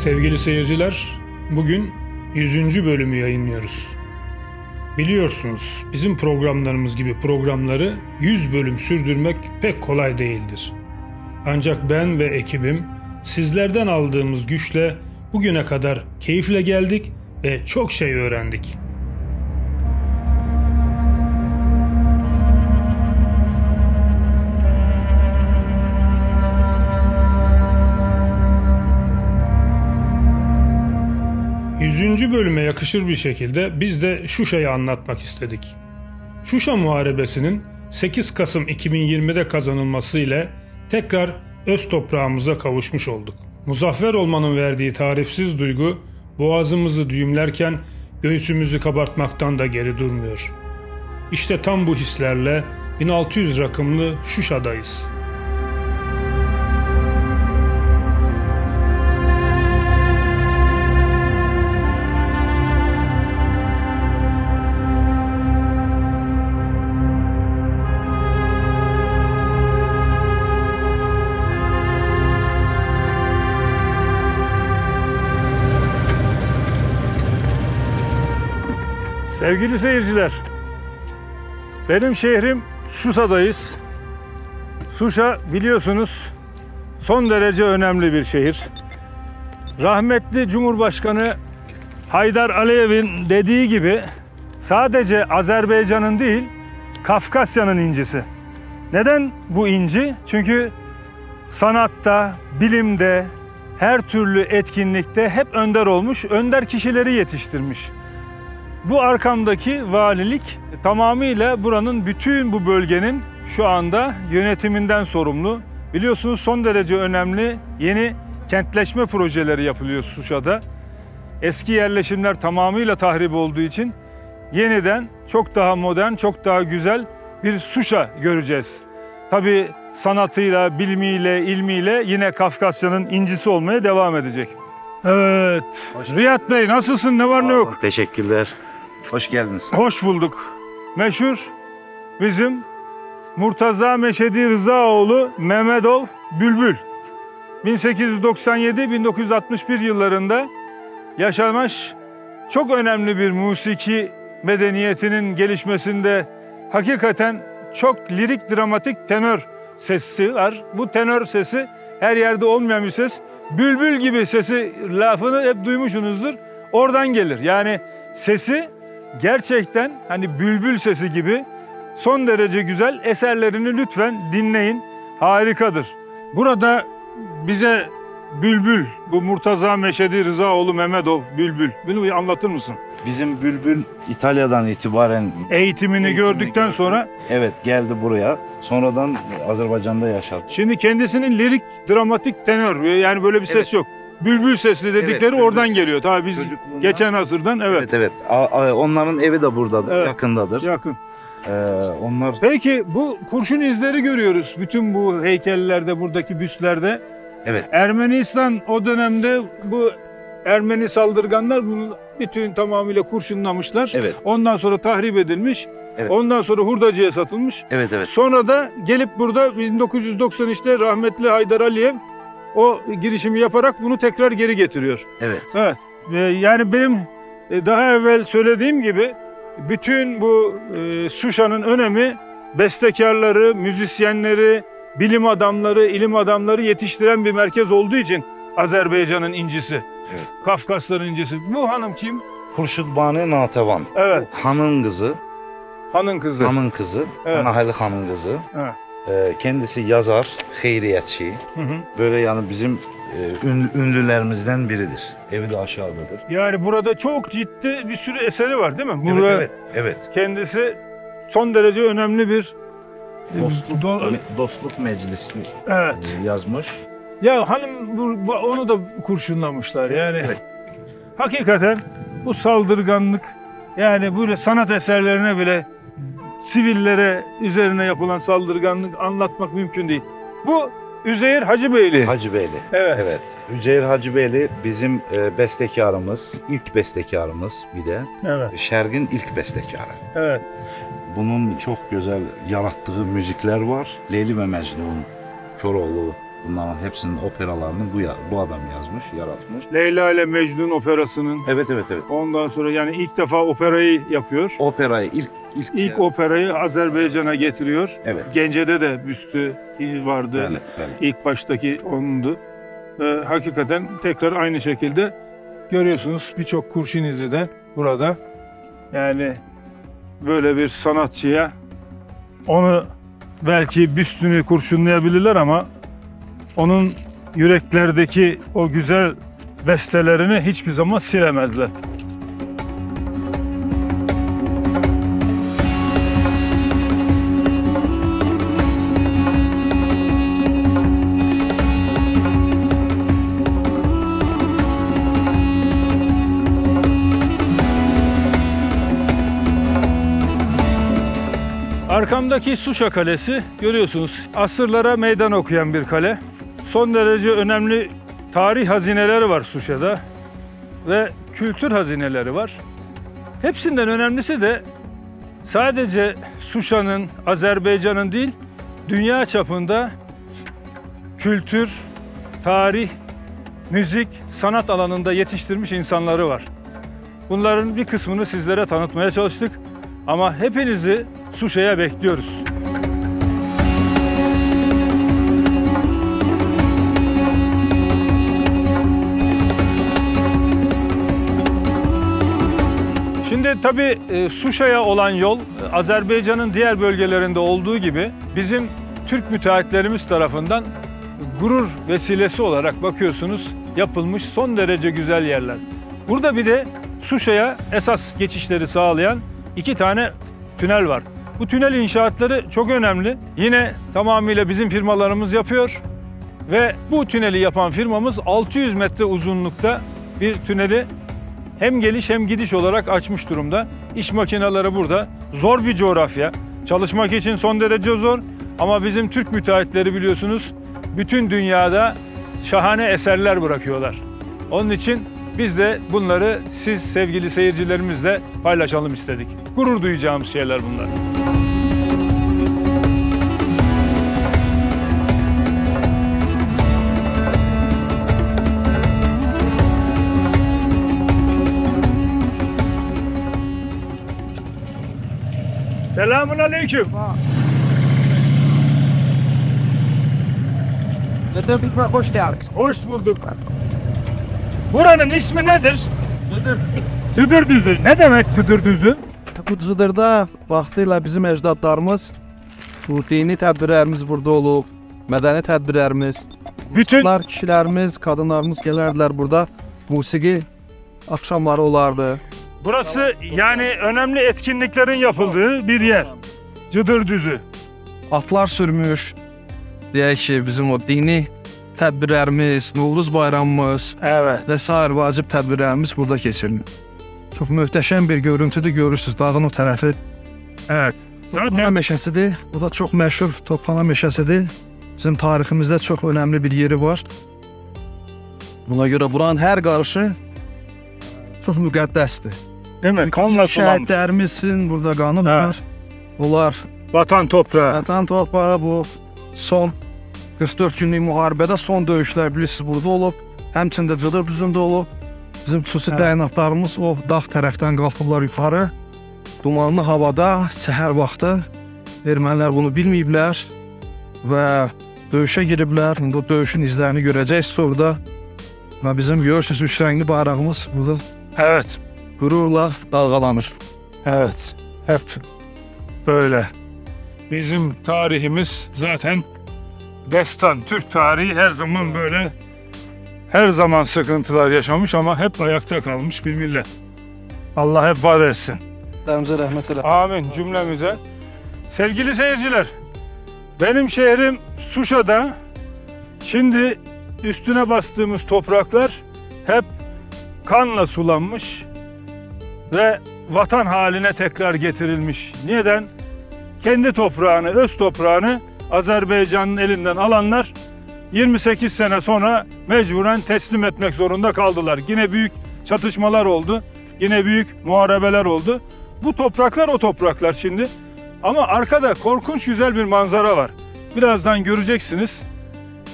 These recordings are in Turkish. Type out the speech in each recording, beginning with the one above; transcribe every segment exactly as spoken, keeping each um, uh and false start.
Sevgili seyirciler, bugün yüzüncü bölümü yayınlıyoruz. Biliyorsunuz, bizim programlarımız gibi programları yüz bölüm sürdürmek pek kolay değildir. Ancak ben ve ekibim sizlerden aldığımız güçle bugüne kadar keyifle geldik ve çok şey öğrendik. Yüzüncü bölüme yakışır bir şekilde biz de Şuşa'yı anlatmak istedik. Şuşa Muharebesi'nin sekiz Kasım iki bin yirmide kazanılması ile tekrar öz toprağımıza kavuşmuş olduk. Muzaffer olmanın verdiği tarifsiz duygu boğazımızı düğümlerken göğsümüzü kabartmaktan da geri durmuyor. İşte tam bu hislerle bin altı yüz rakımlı Şuşa'dayız. Sevgili seyirciler, benim şehrim Şuşa'dayız. Şuşa biliyorsunuz son derece önemli bir şehir. Rahmetli Cumhurbaşkanı Haydar Aliyev'in dediği gibi sadece Azerbaycan'ın değil, Kafkasya'nın incisi. Neden bu inci? Çünkü sanatta, bilimde, her türlü etkinlikte hep önder olmuş, önder kişileri yetiştirmiş. Bu arkamdaki valilik tamamıyla buranın, bütün bu bölgenin şu anda yönetiminden sorumlu. Biliyorsunuz son derece önemli yeni kentleşme projeleri yapılıyor Şuşa'da. Eski yerleşimler tamamıyla tahrip olduğu için yeniden çok daha modern, çok daha güzel bir Şuşa göreceğiz. Tabii sanatıyla, bilimiyle, ilmiyle yine Kafkasya'nın incisi olmaya devam edecek. Evet. Riyad Bey nasılsın? Ne var ne yok? Teşekkürler. Hoş geldiniz. Hoş bulduk. Meşhur bizim Murtaza Meşedi Rızaoğlu Mehmetov Bülbül. bin sekiz yüz doksan yedi bin dokuz yüz altmış bir yıllarında yaşamış, çok önemli bir musiki medeniyetinin gelişmesinde hakikaten çok lirik, dramatik tenör sesi var. Bu tenör sesi her yerde olmayan bir ses. Bülbül gibi sesi, lafını hep duymuşsunuzdur. Oradan gelir. Yani sesi gerçekten hani bülbül sesi gibi son derece güzel, eserlerini lütfen dinleyin. Harikadır. Burada bize Bülbül, bu Murtaza Meşedi Rızaoğlu Mehmetov Bülbül. Bunu anlatır mısın? Bizim Bülbül İtalya'dan itibaren eğitimini, eğitimini gördükten gördü. sonra evet geldi buraya. Sonradan Azerbaycan'da yaşadı. Şimdi kendisinin lirik, dramatik tenör, yani böyle bir ses evet. yok. Bülbül sesli dedikleri evet, oradan geliyor. Tabii biz geçen asırdan evet. Evet evet. Onların evi de buradadır, evet. yakındadır. Yakın. Ee, onlar. Peki bu kurşun izleri görüyoruz bütün bu heykellerde, buradaki büstlerde. Evet. Ermenistan o dönemde bu Ermeni saldırganlar bunu bütün tamamıyla kurşunlamışlar. Evet. Ondan sonra tahrip edilmiş. Evet. Ondan sonra hurdacıya satılmış. Evet evet. Sonra da gelip burada bin dokuz yüz doksan üçte rahmetli Haydar Aliyev o girişimi yaparak bunu tekrar geri getiriyor. Evet. Evet. Yani benim daha evvel söylediğim gibi bütün bu e, Şuşa'nın önemi bestekarları, müzisyenleri, bilim adamları, ilim adamları yetiştiren bir merkez olduğu için Azerbaycan'ın incisi. Evet. Kafkasların incisi. Bu hanım kim? Hurşudbani Natevan. Evet. Hanın kızı. Hanın kızı. Hanın kızı. Evet. Anahali Hanın kızı. Evet. Ee, kendisi yazar, hayriyatçı. Hı hı. Böyle yani bizim e, ün, ünlülerimizden biridir. Evi de aşağıdadır. Yani burada çok ciddi bir sürü eseri var değil mi? Burada evet, evet, evet. Kendisi son derece önemli bir dostluk, do dostluk meclisi evet. yazmış. Ya hanım bu, bu, onu da kurşunlamışlar yani. Evet. Hakikaten bu saldırganlık, yani böyle sanat eserlerine bile, sivillere üzerine yapılan saldırganlık anlatmak mümkün değil. Bu Üzeyir Hacıbeyli. Hacıbeyli. Evet. Evet. Üzeyir Hacıbeyli bizim e, bestekarımız, ilk bestekarımız bir de. Evet. Şergin ilk bestekarı. Evet. Bunun çok güzel yarattığı müzikler var. Leyli ve Mecnun, Koroğlu, Bunların hepsinin operalarını bu ya- bu adam yazmış, yaratmış. Leyla ile Mecnun operasının. Evet evet evet. Ondan sonra yani ilk defa operayı yapıyor. Operayı ilk ilk İlk operayı Azerbaycan'a getiriyor. Evet. Gence'de de büstü vardı. Evet, evet. İlk baştaki onundu. Ee, hakikaten tekrar aynı şekilde görüyorsunuz birçok kurşun izi de burada. Yani böyle bir sanatçıya onu belki büstünü kurşunlayabilirler ama onun yüreklerdeki o güzel bestelerini hiçbir zaman silemezler. Arkamdaki Suşa Kalesi görüyorsunuz. Asırlara meydan okuyan bir kale. Son derece önemli tarih hazineleri var Suşa'da ve kültür hazineleri var. Hepsinden önemlisi de sadece Suşa'nın, Azerbaycan'ın değil, dünya çapında kültür, tarih, müzik, sanat alanında yetiştirmiş insanları var. Bunların bir kısmını sizlere tanıtmaya çalıştık ama hepinizi Suşa'ya bekliyoruz. Şimdi tabii e, Suşa'ya olan yol Azerbaycan'ın diğer bölgelerinde olduğu gibi bizim Türk müteahhitlerimiz tarafından gurur vesilesi olarak bakıyorsunuz yapılmış son derece güzel yerler. Burada bir de Suşa'ya esas geçişleri sağlayan iki tane tünel var. Bu tünel inşaatları çok önemli. Yine tamamıyla bizim firmalarımız yapıyor ve bu tüneli yapan firmamız altı yüz metre uzunlukta bir tüneli hem geliş hem gidiş olarak açmış durumda. İş makineleri burada. Zor bir coğrafya. Çalışmak için son derece zor. Ama bizim Türk müteahhitleri biliyorsunuz bütün dünyada şahane eserler bırakıyorlar. Onun için biz de bunları siz sevgili seyircilerimizle paylaşalım istedik. Gurur duyacağımız şeyler bunlar. Selamun aleyküm. Hoş geldiniz. Hoş bulduk. Buranın ismi nedir? Çıdırdüzü. Ne demek Çıdırdüzü? Bu Cıdırda vaxtilə bizim əcdadlarımız bu dini tədbirlərimiz burada olub, mədəni tədbirlərimiz, Bütün Bunlar kişilərimiz, qadınlarımız gələrdilər burada. Musiqi akşamları olardı. burası yani önemli etkinliklerin yapıldığı bir yer. Cıdırdüzü. Atlar sürmüş. Deyək ki, bizim o dini tədbirlərimiz, Novruz bayramımız Evet. və sair vacib tədbirlərimiz burada keçirilir. Çox möhtəşəm bir görüntüdür, görürsünüz dağın o tərəfi. Evet. Tophana Zaten meşəsidir. Bu da çox məşhur Tophana meşəsidir. Bizim tariximizdə çox önəmli bir yeri var. Buna görə buranın hər qarışı çox müqəddəsdir. değil mi? Kanla sulanmış. Şəhidlərimizin burada qanı var. Onlar Vatan toprağı. Vətən torpağı bu son qırx dörd günlük müharibədə son döyüşlər bilirsiniz burada olub. Həmçində Cıdır düzündə olub. Bizim xüsusi Hə. təyinatlarımız o dağ tərəfdən qalxıblar yuxarı. Dumanlı havada, səhər vaxtı ermənilər bunu bilməyiblər və döyüşə giriblər. İndi o döyüşün izlərini görəcəksiniz orada. Və bizim görürsünüz üç rəngli bayrağımız burada Evet. qürurla dalğalanır. Evet. Hep böyle. Bizim tarihimiz zaten destan. Türk tarihi her zaman böyle her zaman sıkıntılar yaşamış ama hep ayakta kalmış bir millet. Allah hep var etsin. Dərimizə rəhmət elə. Amin cümlemize. Sevgili seyirciler, benim şehrim Suşa'da. Şimdi üstüne bastığımız topraklar hep kanla sulanmış ve vatan haline tekrar getirilmiş. Neden? Kendi toprağını, öz toprağını Azerbaycan'ın elinden alanlar yirmi sekiz sene sonra mecburen teslim etmek zorunda kaldılar. Yine büyük çatışmalar oldu. Yine büyük muharebeler oldu. Bu topraklar o topraklar şimdi. Ama arkada korkunç güzel bir manzara var. Birazdan göreceksiniz.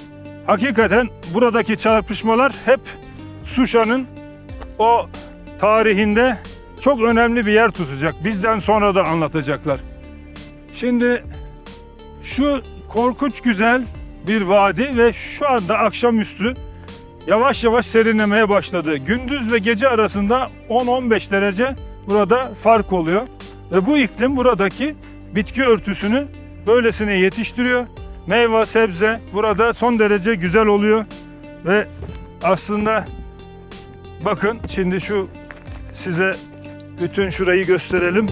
hakikaten buradaki çarpışmalar hep Şuşa'nın o tarihinde çok önemli bir yer tutacak. Bizden sonra da anlatacaklar. Şimdi şu korkunç güzel bir vadi ve şu anda akşamüstü yavaş yavaş serinlemeye başladı. Gündüz ve gece arasında on on beş derece burada fark oluyor. Ve bu iklim buradaki bitki örtüsünü böylesine yetiştiriyor. Meyve, sebze burada son derece güzel oluyor. Ve aslında bakın şimdi şu size bütün şurayı gösterelim.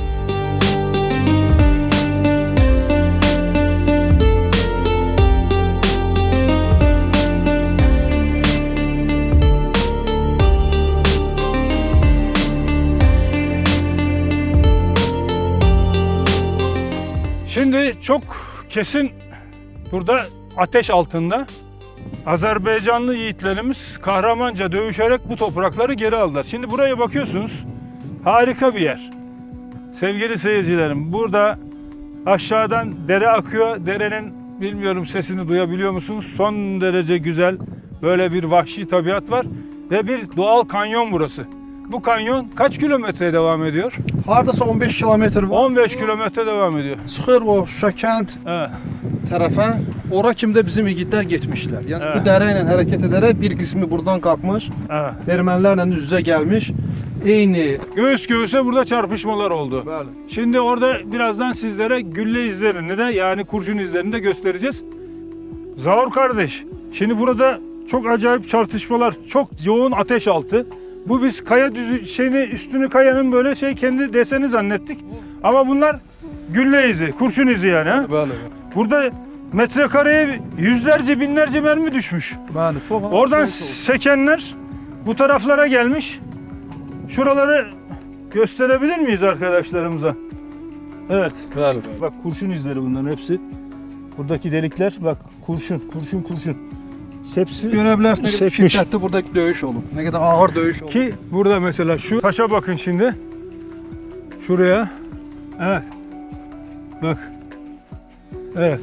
Şimdi çok kesin burada ateş altında Azerbaycanlı yiğitlerimiz kahramanca dövüşerek bu toprakları geri aldılar. Şimdi buraya bakıyorsunuz, harika bir yer. Sevgili seyircilerim, burada aşağıdan dere akıyor. Derenin bilmiyorum sesini duyabiliyor musunuz? Son derece güzel böyle bir vahşi tabiat var ve bir doğal kanyon burası. Bu kanyon kaç kilometre devam ediyor? Hardasa on beş kilometr var. on beş kilometre devam ediyor. Çıxır o Şuşa kənd Evet. tərəfə. Ora kimi də bizim igidlər getmişlər. Yəni Evet. bu dərə ilə hərəkət edərək bir qismi buradan qalxmış, Evet. ermənilərlə üz-üzə gəlmiş. Eyni. Göğüs göğüse burada çarpışmalar oldu. Bəli. Şimdi orada birazdan sizlere gülle izlerini de yani kurşun izlerini de göstereceğiz. Zavur kardeş, şimdi burada çok acayip çarpışmalar, çok yoğun ateş altı. Bu biz kaya düzü şeyini üstünü kayanın böyle şey kendi deseni zannettik. Ama bunlar gülle izi, kurşun izi yani. Ha? Bəli. Burada metrekareye yüzlerce binlerce mermi düşmüş. Bəli. Oradan sekenler bu taraflara gelmiş. Şuraları gösterebilir miyiz arkadaşlarımıza? Evet. Bəli. Bak kurşun izleri bunların hepsi. Buradakı delikler bak kurşun, kurşun, kurşun. Hepsi Görə bilərsiniz nə qədər sekmiş. şiddətli burada döyüş olub. Nə qədər ağır döyüş olub. Ki burada mesela şu taşa bakın şimdi. Şuraya. Evet. Bak. Evet.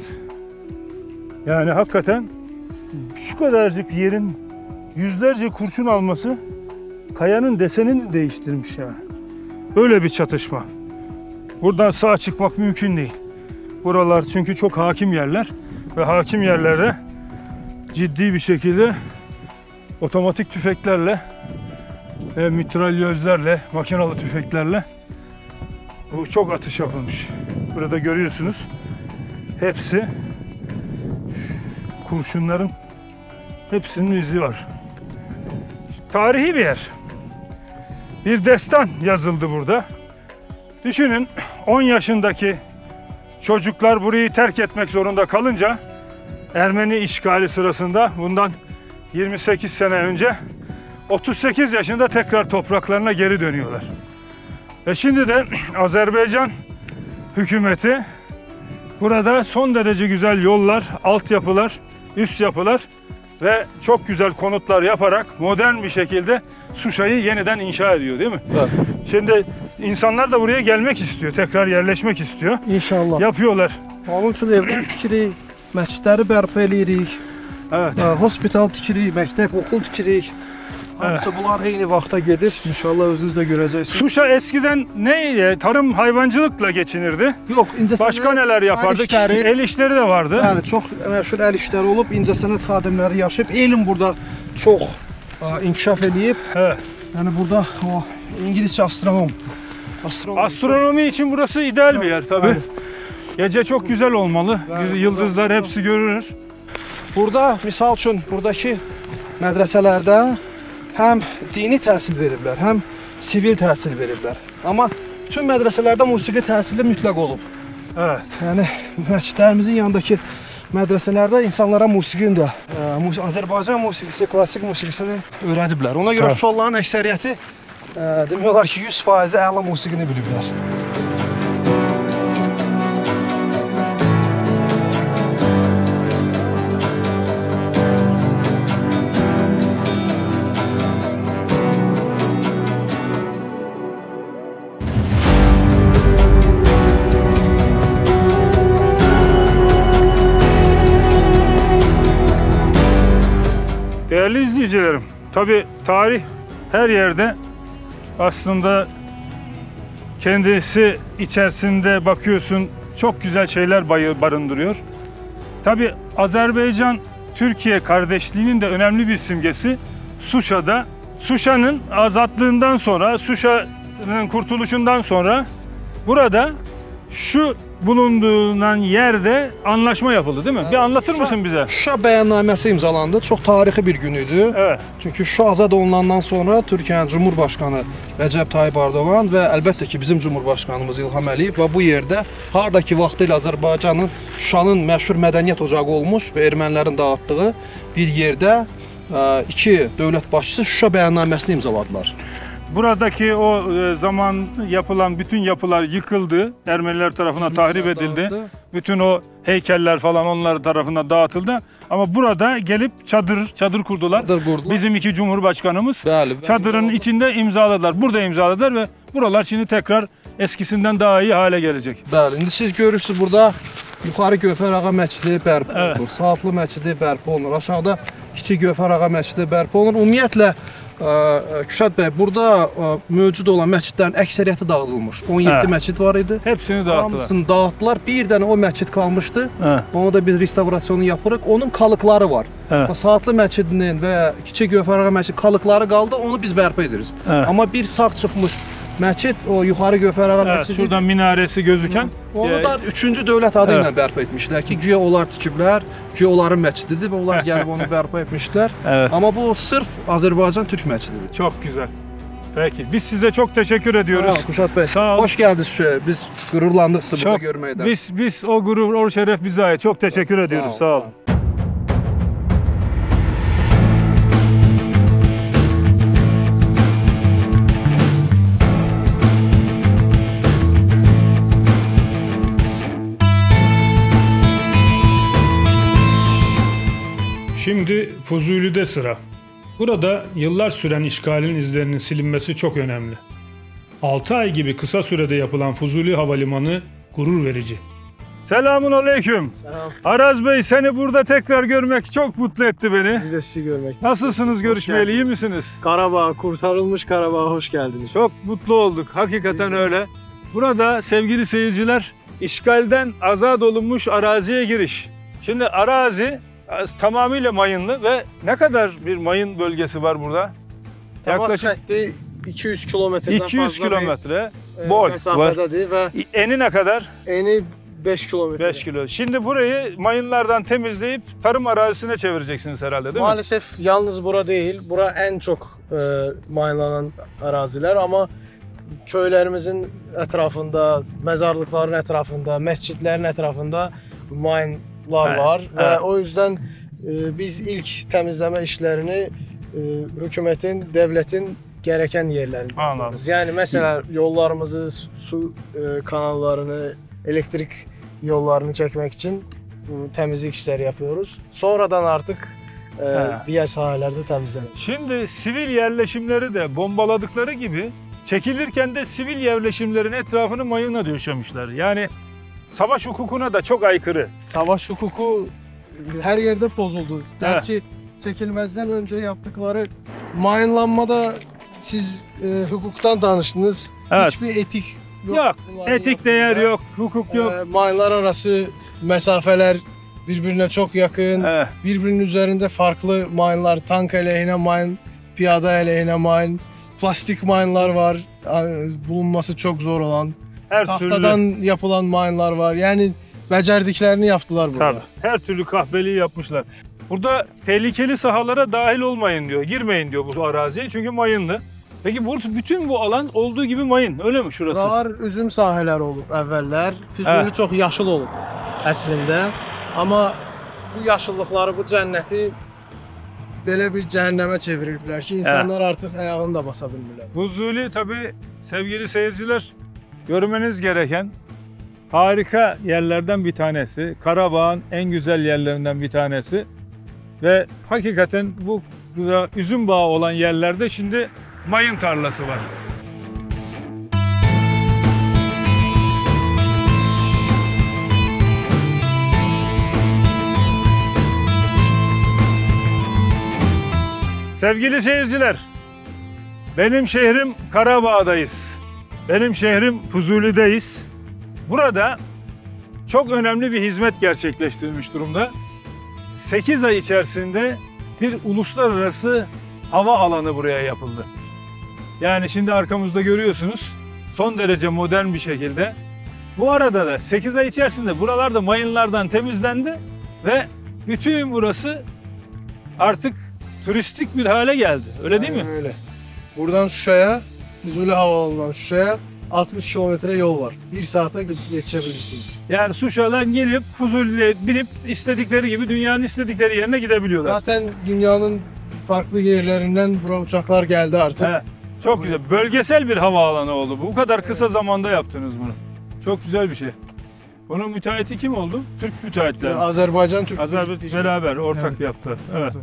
Yani hakikaten şu kadarcık yerin yüzlerce kurşun alması kayanın desenini değiştirmiş yani. Böyle bir çatışma. Buradan sağa çıkmak mümkün değil. Buralar çünkü çok hakim yerler ve hakim yerlerde ciddi bir şekilde otomatik tüfeklerle ve mitralyözlerle, makinalı tüfeklerle bu çok atış yapılmış. Burada görüyorsunuz. Hepsi kurşunların hepsinin izi var. Tarihi bir yer. Bir destan yazıldı burada. Düşünün on yaşındaki çocuklar burayı terk etmek zorunda kalınca Ermeni işgali sırasında bundan yirmi sekiz sene önce otuz sekiz yaşında tekrar topraklarına geri dönüyorlar. Ve şimdi de Azerbaycan hükümeti burada son derece güzel yollar, altyapılar, üst yapılar ve çok güzel konutlar yaparak modern bir şekilde Şuşa'yı yeniden inşa ediyor değil mi? Evet. Şimdi insanlar da buraya gelmek istiyor, tekrar yerleşmek istiyor. İnşallah. Yapıyorlar. Onun üçün evlər tikirik, məscidləri bərpa eləyirik, Evet. ə, hospital tikirik, məktəb, okul tikirik. Hamısı bunlar eyni vaxta gedir. İnşallah özünüz də görəcəksiniz. Şuşa eskiden neyle? Tarım hayvancılıkla geçinirdi. Yox, incəsənət Başka neler yapardık? işləri, El işleri de vardı. yəni çox məşhur əl işləri olub, incəsənət xadimləri yaşayıb, elm burada çox ə, inkişaf eləyib. Evet. Yəni burada o İngiliscə astronom. Astronom. Astronomi için burası ideal bir yer tabii. Evet. Gece çok güzel olmalı. Evet. Yıldızlar hepsi görünür. Burada misal üçün buradakı mədrəsələrdə həm dini təhsil veriblər, həm sivil təhsil veriblər. Amma bütün mədrəsələrdə musiqi təhsili mütləq olub. Evet. Yəni məscidlərimizin yanındakı mədrəsələrdə insanlara musiqini də, ə, mus Azərbaycan musiqisi, klassik musiqisini öyrədiblər. Ona görə Ha. uşaqların əksəriyyəti ə, demək olar ki, yüz faiz əla musiqini biliblər. Değerli izleyicilerim, tabii tarih her yerde aslında kendisi içerisinde bakıyorsun çok güzel şeyler barındırıyor. Tabii Azerbaycan-Türkiye kardeşliğinin de önemli bir simgesi Şuşa'da. Şuşa'nın azatlığından sonra, Şuşa'nın kurtuluşundan sonra burada şu bulunduğundan yerde anlaşma yapıldı değil mi? Bir anlatır mısın bize? Şuşa bəyannaməsi imzalandı. Çox tarixi bir gün idi. Evet. Çünki Şuşa azad olunandan sonra Türkiyənin Cumhurbaşkanı Rəcəb Tayyip Erdoğan və əlbəttə ki bizim Cumhurbaşkanımız İlham Əliyev və bu yerdə hardakı vaxtilə Azərbaycanın Şuşanın məşhur mədəniyyət ocağı olmuş və ermənilərin dağıtdığı bir yerdə iki dövlət başçısı Şuşa bəyannaməsini imzaladılar. Buradaki o zaman yapılan bütün yapılar yıkıldı. Ermeniler tarafından tahrip edildi. Bütün o heykeller falan onlar tarafından dağıtıldı. Ama burada gelip çadır çadır kurdular. Çadır kurdular. Bizim iki cumhurbaşkanımız Bəli, çadırın içinde imzaladılar. Burada imzaladılar ve buralar şimdi tekrar eskisinden daha iyi hale gelecek. Bəli, indi siz görürsünüz burada yuxarı Gövhər Ağa məscidi bərpa olunur. Evet. Saatlı məscidi bərpa olunur. Aşağıda Kiçik Gövhər Ağa məscidi bərpa olunur. Ümumiyyətlə Kürşad bəy, burada mövcud olan məscidlərin əksəriyyəti dağıdılmış. on yeddi Hə. məscid var idi. Hepsini dağıttılar. Hamısını dağıtdılar. Bir dənə o məscid qalmışdı. Hə. Onu da biz restaurasyonu yapırıq. Onun kalıqları var. Hə. Saatlı məscidinin və Kiçik Gövhər Ağa məscidi kalıqları qaldı. Onu biz bərpa edirik. Hə. Amma bir sağ çıxmış məscid, o yuxarı Gövhər Ağa Evet, məscidi. şuradan minaresi gözüken. Onu da üçüncü dövlət adı ilə Evet. bərpa etmişlər ki, güya onlar tikiblər, güya onların məscididir və onlar gəlib onu bərpa etmişlər. Evet. Amma bu sırf Azərbaycan Türk məscididir. Çok güzel. Peki biz size çok teşekkür ediyoruz. Sağ ol, Kuşat bəy. Sağ ol. Hoş geldiniz Şuşa'ya. Biz qürurlandıq sizi burada Çok, görməkdən. biz biz o gurur, o şeref bize ait. Çok teşekkür ediyoruz. Sağ ol. Şimdi Fuzuli'de sıra. Burada yıllar süren işgalin izlerinin silinmesi çok önemli. altı ay gibi kısa sürede yapılan Fuzuli Havalimanı gurur verici. Selamun aleyküm. Selam. Araz Bey, seni burada tekrar görmek çok mutlu etti beni. Biz de sizi görmek. Nasılsınız, görüşmeyeli, iyi geldiniz. misiniz? Karabağ, kurtarılmış Karabağ'a hoş geldiniz. Çok mutlu olduk, hakikaten öyle. Burada sevgili seyirciler, işgalden azat olunmuş araziye giriş. Şimdi arazi tamamıyla mayınlı ve ne kadar bir mayın bölgesi var burada? Temas Yaklaşık xətti iki yüz kilometreden iki yüz fazla kilometre bir boy e, mesafededir ve eni ne kadar? eni beş kilometre. beş kilo. Şimdi burayı mayınlardan temizleyip tarım arazisine çevireceksiniz herhalde, değil mi? Maalesef yalnız bura değil, bura en çok e, mayınlanan araziler ama köylerimizin etrafında, mezarlıkların etrafında, mescitlerin etrafında mayınlar Evet, var ve evet. o yüzden e, biz ilk temizleme işlerini e, hükümetin, devletin gereken yerlerinde Anladım. yapıyoruz. Yani mesela yollarımızı, su e, kanallarını, elektrik yollarını çekmek için e, temizlik işleri yapıyoruz. Sonradan artık e, He. diğer sahilerde temizlenir. Şimdi sivil yerleşimleri de bombaladıkları gibi çekilirken de sivil yerleşimlerin etrafını mayınla döşemişler. Yani savaş hukukuna da çok aykırı. Savaş hukuku her yerde bozuldu. Gerçi çekilmezden önce yaptıkları mayınlanmada siz e, hukuktan danıştınız. Evet. Hiçbir etik yok. Yok, bunların etik değer yaptığında. yok, hukuk yok. E, mayınlar arası mesafeler birbirine çok yakın. Evet. Birbirinin üzerinde farklı mayınlar, tank aleyhine mayın, piyade aleyhine mayın, plastik mayınlar var. e, Bulunması çok zor olan. Her Tahtadan türlü, yapılan mayınlar var. Yani becerdiklerini yaptılar burada. tabii, her türlü kahveliği yapmışlar. Burada tehlikeli sahalara dahil olmayın diyor, girmeyin diyor bu araziye çünkü mayınlı. Peki bu bütün bu alan olduğu gibi mayın, öyle mi şurası? Buralar üzüm sahələri olub əvvəllər. Füzuli Hə. çox yaşıl olub əslində. Amma bu yaşıllıqları, bu cənnəti belə bir cəhənnəmə çeviriblər ki, insanlar artıq ayağını da basa bilmirlər. Fuzuli tabii sevgili seyirciler, görmeniz gereken harika yerlerden bir tanesi. Karabağ'ın en güzel yerlerinden bir tanesi. Ve hakikaten bu üzüm bağı olan yerlerde şimdi mayın tarlası var. Sevgili seyirciler, benim şehrim Karabağ'dayız. Benim şehrim Fuzuli'deyiz. Burada çok önemli bir hizmet gerçekleştirilmiş durumda. sekiz ay içerisinde bir uluslararası hava alanı buraya yapıldı. Yani şimdi arkamızda görüyorsunuz, son derece modern bir şekilde. Bu arada da sekiz ay içerisinde buralarda mayınlardan temizlendi ve bütün burası artık turistik bir hale geldi. Öyle değil mi? Aynen öyle. Buradan Şuşa'ya, Fuzuli Havaalanı'ndan Şuşa'ya altmış kilometre yol var. Bir saate geçebilirsiniz. Yani Şuşa'dan gelip Fuzuli'ye binip istedikleri gibi dünyanın istedikleri yerine gidebiliyorlar. Zaten dünyanın farklı yerlerinden buraya uçaklar geldi artık. He, çok güzel. Bölgesel bir havaalanı oldu bu. Bu kadar kısa zamanda yaptınız bunu. Çok güzel bir şey. Bunun müteahhiti kim oldu? Türk müteahhitler. Azerbaycan, Türk Azerbaycan beraber ortak Evet. yaptılar. Evet.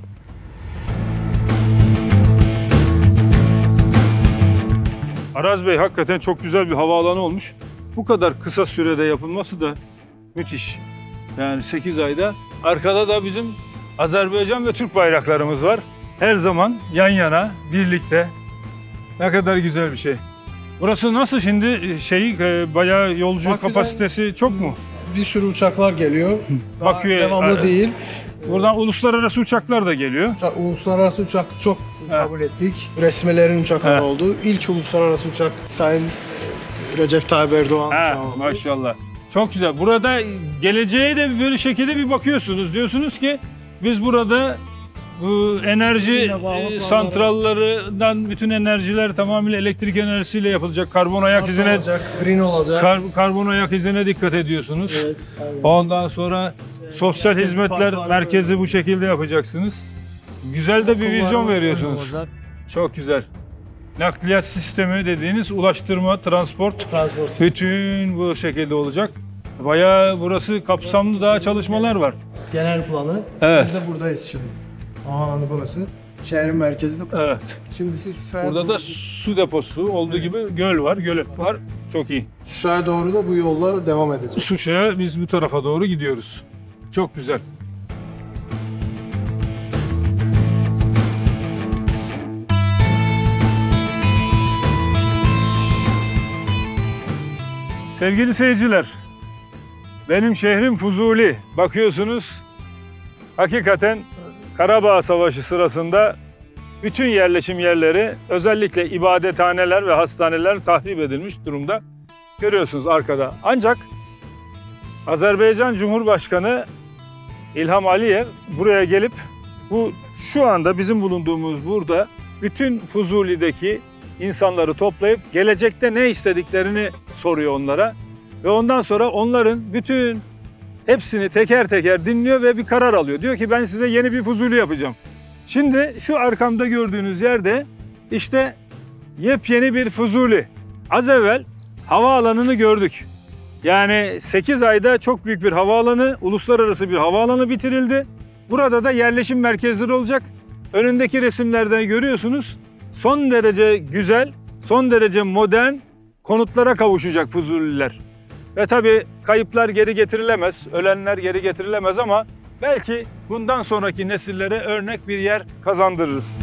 Araz Bey, hakikaten çok güzel bir havaalanı olmuş. Bu kadar kısa sürede yapılması da müthiş. Yani sekiz ayda. Arkada da bizim Azerbaycan ve Türk bayraklarımız var. Her zaman yan yana, birlikte. Ne kadar güzel bir şey. Burası nasıl şimdi? Şeyi e, bayağı yolcu Bakü'den- kapasitesi çok mu? Bir sürü uçaklar geliyor. Daha Bakü'ye- devamlı Evet. değil. Buradan uluslararası uçaklar da geliyor. Uçak- Uluslararası uçak çok Evet. kabul ettik. Resmelerin uçakları Evet. oldu. İlk uluslararası uçak Sayın e, Recep Tayyip Erdoğan Ha, uçağı oldu. maşallah. Çok güzel. Burada geleceğe de böyle şekilde bir bakıyorsunuz. Diyorsunuz ki biz burada bu enerji Yine bağlı e, bağlı santrallarından bütün enerjiler tamamıyla elektrik enerjisiyle yapılacak. Karbon ayak Smart izine olacak, green olacak. kar- karbon ayak izine dikkat ediyorsunuz. Evet, aynen. Ondan sonra sosyal Merkezi hizmetler parklar merkezi böyle. bu şekilde yapacaksınız. Güzel de bir vizyon Okullarımız veriyorsunuz. olacak. Çok güzel. Nakliyat sistemi dediğiniz ulaştırma, transport Transport. bütün bu şekilde olacak. Bayağı burası kapsamlı daha çalışmalar var. Genel planı. Evet. Biz de buradayız şimdi. Havaalanı burası. Şehrin merkezi de. Evet. Şimdi siz Şuşa'ya Burada da su deposu olduğu gibi göl var, gölet var. Çok iyi. Şuşa'ya doğru da bu yolla devam edeceğiz. Şuşa'ya biz bu tarafa doğru gidiyoruz. Çok güzel. Sevgili seyirciler, benim şehrim Fuzuli. Bakıyorsunuz, hakikaten Karabağ Savaşı sırasında bütün yerleşim yerleri, özellikle ibadethaneler ve hastaneler tahrip edilmiş durumda. Görüyorsunuz arkada. Ancak Azerbaycan Cumhurbaşkanı İlham Aliyev buraya gelip bu şu anda bizim bulunduğumuz burada bütün Fuzuli'deki insanları toplayıp gelecekte ne istediklerini soruyor onlara. Ve ondan sonra onların bütün hepsini teker teker dinliyor ve bir karar alıyor. Diyor ki ben size yeni bir Fuzuli yapacağım. Şimdi şu arkamda gördüğünüz yerde işte yepyeni bir Fuzuli. Az evvel havaalanını gördük. Yani sekiz ayda çok büyük bir havaalanı, uluslararası bir havaalanı bitirildi. Burada da yerleşim merkezleri olacak. Önündeki resimlerden görüyorsunuz. Son derece güzel, son derece modern konutlara kavuşacak Fuzuliler. Ve tabii kayıplar geri getirilemez, ölenler geri getirilemez ama belki bundan sonraki nesillere örnek bir yer kazandırırız.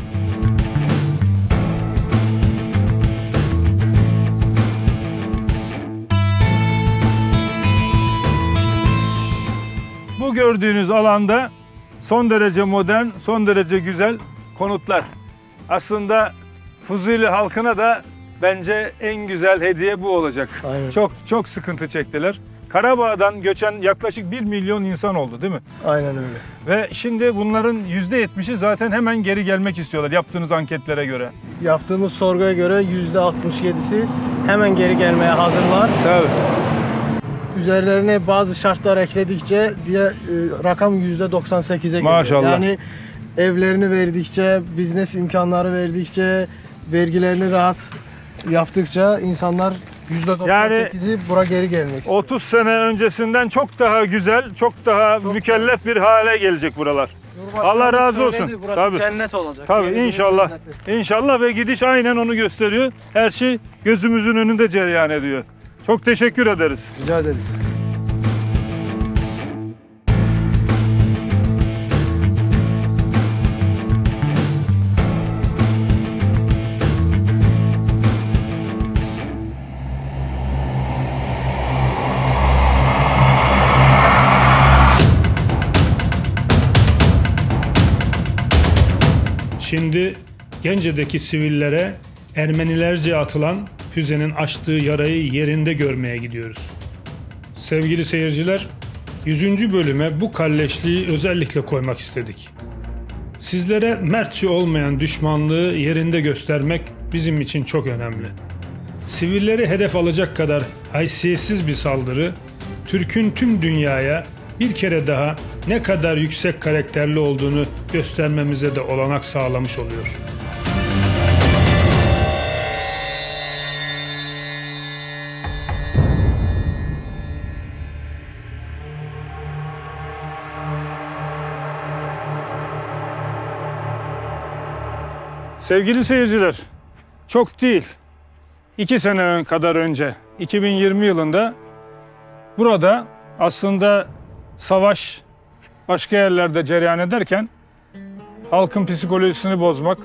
Bu gördüğünüz alanda son derece modern, son derece güzel konutlar. Aslında Fuzuli halkına da bence en güzel hediye bu olacak. Aynen. Çok çok sıkıntı çektiler. Karabağ'dan göçen yaklaşık bir milyon insan oldu değil mi? Aynen öyle. Ve şimdi bunların yüzde yetmişi zaten hemen geri gelmek istiyorlar yaptığınız anketlere göre. Yaptığımız sorguya göre yüzde altmış yedisi hemen geri gelmeye hazırlar. Tabii. Üzerlerine bazı şartlar ekledikçe diye e, rakam yüzde doksan sekize geliyor. Maşallah. Yani evlerini verdikçe, biznes imkanları verdikçe, vergilerini rahat yaptıkça insanlar yüzde doksan sekizi buraya geri gelmek istiyor. otuz sene öncesinden çok daha güzel, çok daha Çok mükellef bir hale gelecek buralar. Cumhurbaşkanımız Allah razı olsun. söyledi, burası Tabii. cennet olacak. Tabii Geleceğin inşallah. cenneti. İnşallah ve gidiş aynen onu gösteriyor. Her şey gözümüzün önünde cereyan ediyor. Çok teşekkür ederiz. Rica ederiz. Şimdi Gence'deki sivillere Ermenilerce atılan füzenin açtığı yarayı yerinde görmeye gidiyoruz. Sevgili seyirciler, yüzüncü bölüme bu kalleşliği özellikle koymak istedik. Sizlere mertçe olmayan düşmanlığı yerinde göstermek bizim için çok önemli. Sivilleri hedef alacak kadar haysiyetsiz bir saldırı, Türk'ün tüm dünyaya bir kere daha ne kadar yüksek karakterli olduğunu göstermemize de olanak sağlamış oluyor. Sevgili seyirciler, çok değil, iki sene kadar önce, iki bin yirmi yılında burada aslında savaş başka yerlerde cereyan ederken halkın psikolojisini bozmak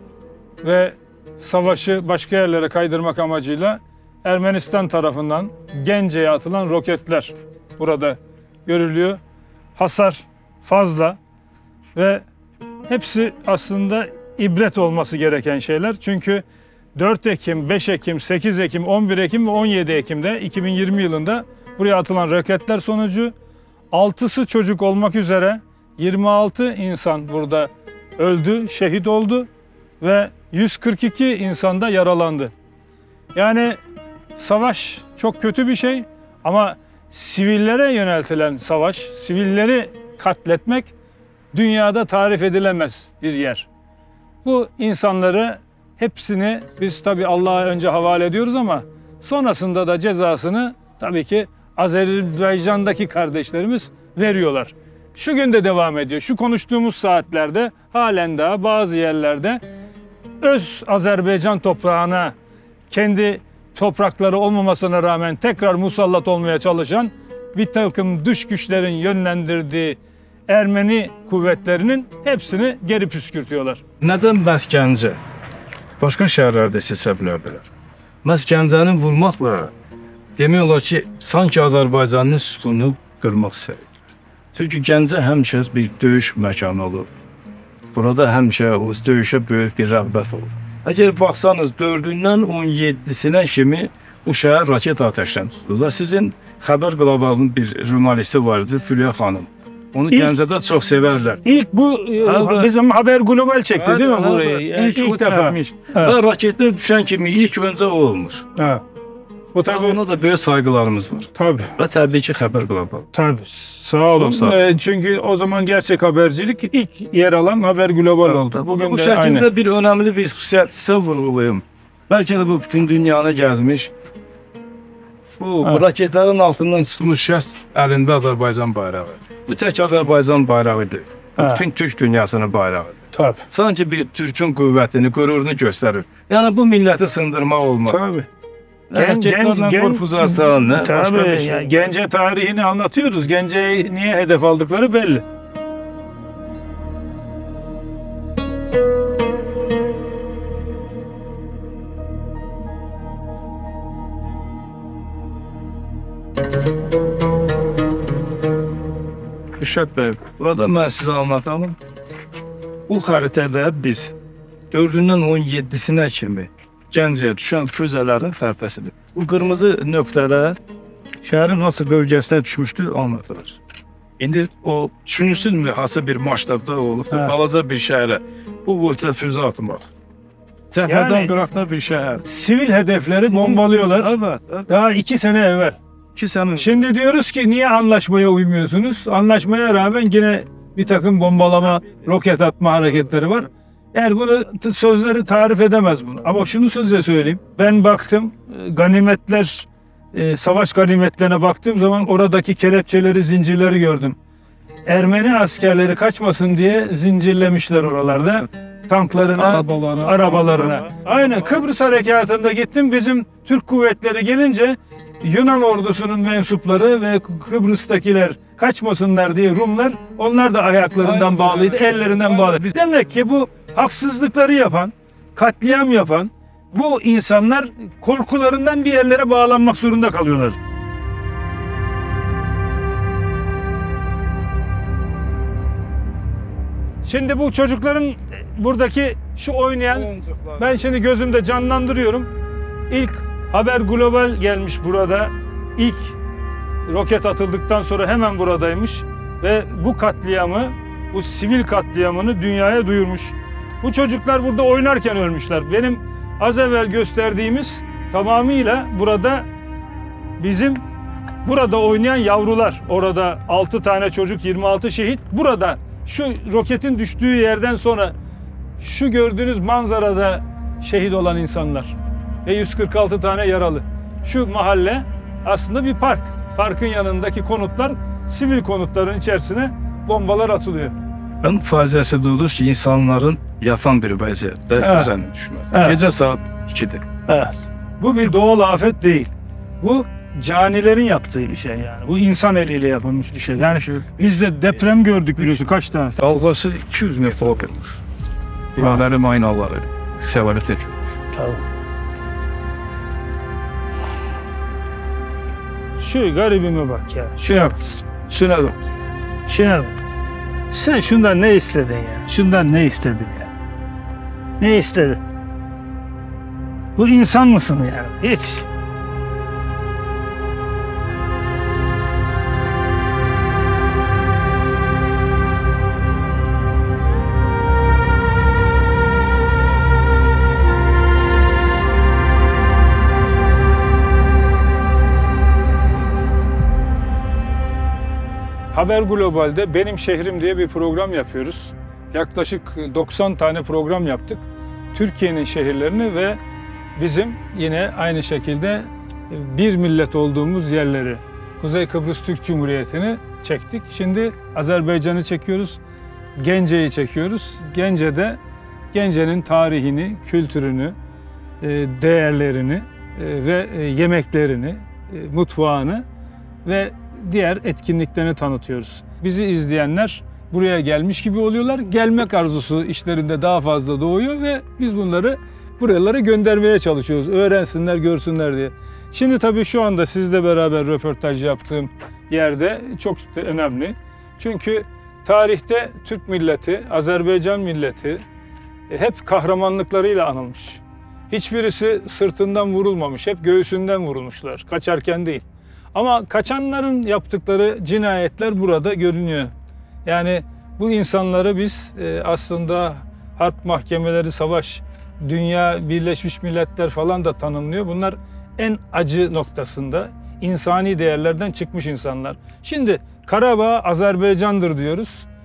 ve savaşı başka yerlere kaydırmak amacıyla Ermenistan tarafından Gence'ye atılan roketler burada görülüyor. Hasar fazla ve hepsi aslında ibret olması gereken şeyler. Çünkü dört Ekim, beş Ekim, sekiz Ekim, on bir Ekim ve on yedi Ekim'de iki bin yirmi yılında buraya atılan roketler sonucu altısı çocuk olmak üzere yirmi altı insan burada öldü, şehit oldu ve yüz kırk iki insan da yaralandı. Yani savaş çok kötü bir şey ama sivillere yöneltilen savaş, sivilleri katletmek dünyada tarif edilemez bir yer. Bu insanları hepsini biz tabii Allah'a önce havale ediyoruz ama sonrasında da cezasını tabii ki Azerbaycan'daki kardeşlerimiz veriyorlar. Şu gün de devam ediyor. Şu konuştuğumuz saatlerde halen daha bazı yerlerde öz Azerbaycan toprağına, kendi toprakları olmamasına rağmen tekrar musallat olmaya çalışan bir takım dış güçlerin yönlendirdiği Ermeni kuvvetlerinin hepsini geri püskürtüyorlar. Nədən məhz Gəncə? Başqa şəhərlərdə seçə bilərdilər. Məhz Gəncəni vurmaqla demək olar ki, sanki Azərbaycanın sütununu qırmaq istəyir. Çünki Gəncə həmişə bir döyüş məkanı olur. Burada həmişə o döyüşə böyük bir rəğbət olur. Əgər baxsanız dördündən on yeddisinə kimi bu şəhər raket atəşdən tutulur. Sizin Xəbər Qlobalının bir jurnalisti vardı, Fülya xanım. Onu İlk, Gəncədə çox sevərlər. İlk bu e, bizim Haber Global çekti değil mi burayı? Yani İlk, ilk o defa. çəkmiş. Və raketlər düşən kimi ilk öncə o olmuş. Ha. Bu tabii, Ona da böyük saygılarımız var. tabii, Və təbii ki Xəbər Qlobal. tabii. Sağ olun. Sağ olun. E, çünkü o zaman gerçek habercilik ilk yer alan Haber Global oldu. Bugün bu de şəkildə aynı. bir önəmli bir xüsusiyyət sizə vurğulayım. Bəlkə də bu bütün dünyanı gəzmiş. Bu Ha. raketlərin altından çıxmış şəxs əlində Azərbaycan bayrağı. Bu tək Azərbaycan bayrağı deyil. Ha. Bütün Türk dünyasının bayrağıdır. Tabii. Sanki bir Türk'ün qüvvətini, qürurunu göstərir. Yəni bu milləti sındırmaq olmaz. Tabii. Raketlərlə qorxuzarsan, nə? Başqa Tabii. bir şey. Yani Gence tarihini anlatıyoruz. Gence'yi niye hedef aldıkları belli. Rüşət bəy, burada mən sizə anlatalım. Bu xəritədə biz dördündən on yeddisinə kimi Gəncəyə düşən füzələrin fərqəsidir. Bu qırmızı nöqtələr şəhərin hansı bölgəsinə düşmüşdür anlatılır. İndi o düşünürsünüzmü hansı bir maştabda olub, Hə. balaca bir şəhərə bu boyutda füzə atmaq. Cəbhədən Yani- qıraqda bir şəhər. Sivil hedefleri bombalıyorlar. Evet, evet. Daha iki sene evvel. Ki sənin Şimdi diyoruz ki niye anlaşmaya uymuyorsunuz? Anlaşmaya rağmen yine bir takım bombalama, roket atma hareketleri var. Yani bunu t- sözleri tarif edemez bunu. Ama şunu size söyleyeyim. Ben baktım e, ganimetler, e, savaş ganimetlerine baktığım zaman oradaki kelepçeleri, zincirleri gördüm. Ermeni askerleri kaçmasın diye zincirlemişler oralarda. Tanklarına, arabalara, arabalarına. Aynen Kıbrıs harekatında gittim. Bizim Türk kuvvetleri gelince Yunan ordusunun mensupları ve Kıbrıs'takiler kaçmasınlar diye Rumlar, onlar da ayaklarından Aynen, bağlıydı, aynen. ellerinden bağlıydı. Demek ki bu haksızlıkları yapan, katliam yapan bu insanlar korkularından bir yerlere bağlanmak zorunda kalıyorlar. Şimdi bu çocukların buradaki şu oynayan, ben şimdi gözümde canlandırıyorum. İlk Haber Global gelmiş burada. İlk roket atıldıktan sonra hemen buradaymış. Ve bu katliamı, bu sivil katliamını dünyaya duyurmuş. Bu çocuklar burada oynarken ölmüşler. Benim az evvel gösterdiğimiz tamamıyla burada bizim burada oynayan yavrular. Orada altı tane çocuk, yirmi altı şehit. Burada şu roketin düştüğü yerden sonra şu gördüğünüz manzarada şehit olan insanlar. Ve yüz kırk altı tane yaralı. Şu mahalle aslında bir park. Parkın yanındaki konutlar, sivil konutların içerisine bombalar atılıyor. Ən faciəsi duyulur ki, insanların yatan bir vəziyyətdə Evet. düzəni düşməsi. Evet. Gecə saat ikidə. Evet. Bu bir doğal afet değil. Bu canilerin yaptığı bir şey yani. Bu insan eliyle yapılmış bir şey. Yani şu, biz de deprem gördük biliyorsun kaç tane. Dalğası iki yüz metr olmuş. Binələri, maynaları, şəvəli tökülmüş. Tamam. Şu garibime bak ya. Şuna, şuna bak. Şuna bak. Sen şundan ne istedin ya? Şundan ne istedin ya? Ne istedin? Bu insan mısın yani? Hiç. Haber Global'de Benim Şehrim diye bir program yapıyoruz. Yaklaşık doksan tane program yaptık. Türkiye'nin şehirlerini ve bizim yine aynı şekilde bir millet olduğumuz yerleri, Kuzey Kıbrıs Türk Cumhuriyeti'ni çektik. Şimdi Azerbaycan'ı çekiyoruz, Gence'yi çekiyoruz. Gence'de Gence'nin tarihini, kültürünü, değerlerini ve yemeklerini, mutfağını ve diğer etkinliklerini tanıtıyoruz. Bizi izleyenler buraya gelmiş gibi oluyorlar. Gelmek arzusu işlerinde daha fazla doğuyor ve biz bunları buralara göndermeye çalışıyoruz. Öğrensinler, görsünler diye. Şimdi tabii şu anda sizle beraber röportaj yaptığım yerde çok önemli. Çünkü tarihte Türk milleti, Azerbaycan milleti hep kahramanlıklarıyla anılmış. Hiçbirisi sırtından vurulmamış, hep göğsünden vurulmuşlar. Kaçarken değil. Ama kaçanların yaptıkları cinayetler burada görünüyor. Yani bu insanları biz aslında harp mahkemeleri, savaş, dünya, Birleşmiş Milletler falan da tanımlıyor. Bunlar en acı noktasında insani değerlerden çıkmış insanlar. Şimdi Karabağ Azerbaycan'dır diyoruz.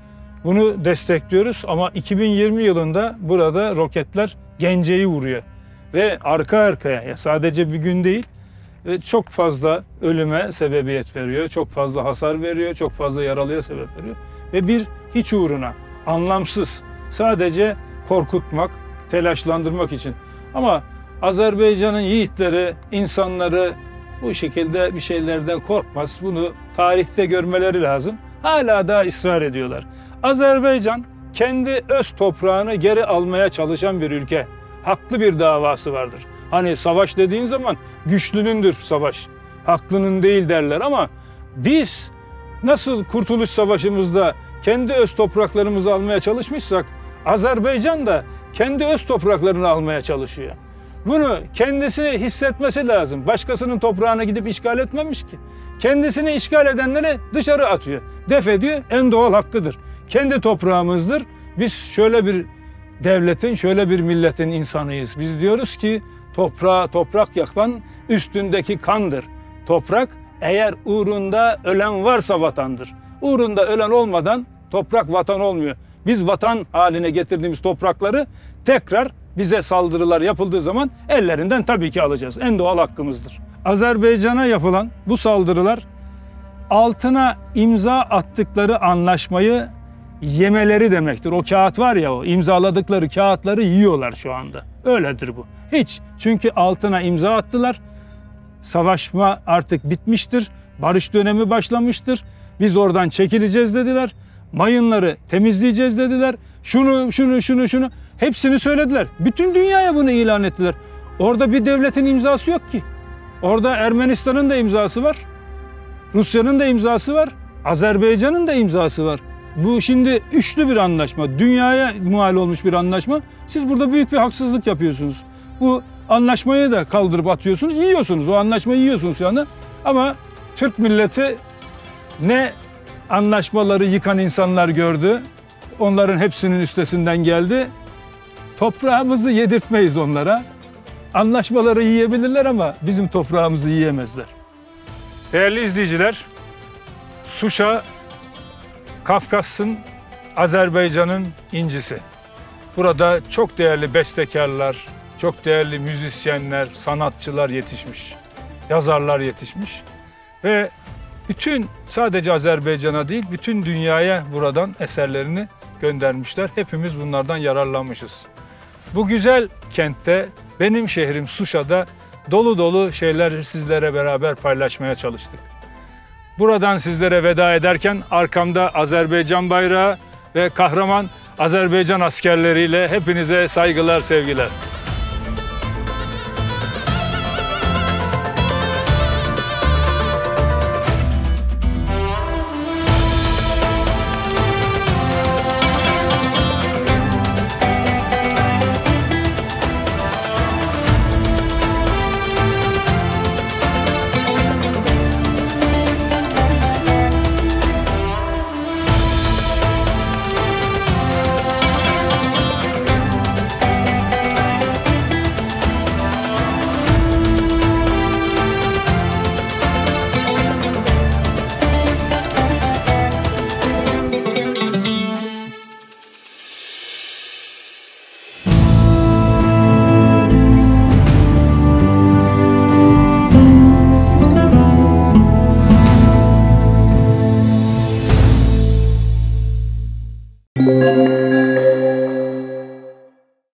Bunu destekliyoruz ama iki bin yirmi yılında burada roketler Gence'yi vuruyor. Ve arka arkaya, ya sadece bir gün değil, ve çok fazla ölüme sebebiyet veriyor, çok fazla hasar veriyor, çok fazla yaralıya sebep veriyor. Ve bir hiç uğruna, anlamsız, sadece korkutmak, telaşlandırmak için. Ama Azerbaycan'ın yiğitleri, insanları bu şekilde bir şeylerden korkmaz. Bunu tarihte görmeleri lazım. Hala daha ısrar ediyorlar. Azerbaycan kendi öz toprağını geri almaya çalışan bir ülke. Haklı bir davası vardır. Hani savaş dediğin zaman güçlünündür savaş, haklının değil derler ama biz nasıl Kurtuluş Savaşı'mızda kendi öz topraklarımızı almaya çalışmışsak, Azerbaycan da kendi öz topraklarını almaya çalışıyor. Bunu kendisine hissetmesi lazım. Başkasının toprağına gidip işgal etmemiş ki. Kendisini işgal edenleri dışarı atıyor, def ediyor, en doğal hakkıdır. Kendi toprağımızdır. Biz şöyle bir devletin, şöyle bir milletin insanıyız. Biz diyoruz ki toprağa toprak yakan üstündeki kandır. Toprak eğer uğrunda ölen varsa vatandır. Uğrunda ölen olmadan toprak vatan olmuyor. Biz vatan haline getirdiğimiz toprakları tekrar bize saldırılar yapıldığı zaman ellerinden tabii ki alacağız. En doğal hakkımızdır. Azerbaycan'a yapılan bu saldırılar altına imza attıkları anlaşmayı yemeleri demektir. O kağıt var ya, o imzaladıkları kağıtları yiyorlar şu anda. Öyledir bu. Hiç. Çünkü altına imza attılar. Savaşma artık bitmiştir. Barış dönemi başlamıştır. Biz oradan çekileceğiz dediler. Mayınları temizleyeceğiz dediler. Şunu, şunu, şunu, şunu. Hepsini söylediler. Bütün dünyaya bunu ilan ettiler. Orada bir devletin imzası yok ki. Orada Ermenistan'ın da imzası var. Rusya'nın da imzası var. Azerbaycan'ın da imzası var. Bu şimdi üçlü bir anlaşma, dünyaya mal olmuş bir anlaşma. Siz burada büyük bir haksızlık yapıyorsunuz. Bu anlaşmayı da kaldırıp atıyorsunuz, yiyorsunuz. O anlaşmayı yiyorsunuz şu anda. Ama Türk milleti ne anlaşmaları yıkan insanlar gördü, onların hepsinin üstesinden geldi. Toprağımızı yedirtmeyiz onlara. Anlaşmaları yiyebilirler ama bizim toprağımızı yiyemezler. Değerli izleyiciler, Şuşa, Kafkas'ın, Azerbaycan'ın incisi. Burada çok değerli bestekarlar, çok değerli müzisyenler, sanatçılar yetişmiş, yazarlar yetişmiş ve bütün sadece Azerbaycan'a değil, bütün dünyaya buradan eserlerini göndermişler. Hepimiz bunlardan yararlanmışız. Bu güzel kentte, benim şehrim Şuşa'da dolu dolu şeyler sizlere beraber paylaşmaya çalıştık. Buradan sizlere veda ederken arkamda Azerbaycan bayrağı ve kahraman Azerbaycan askerleriyle hepinize saygılar, sevgiler.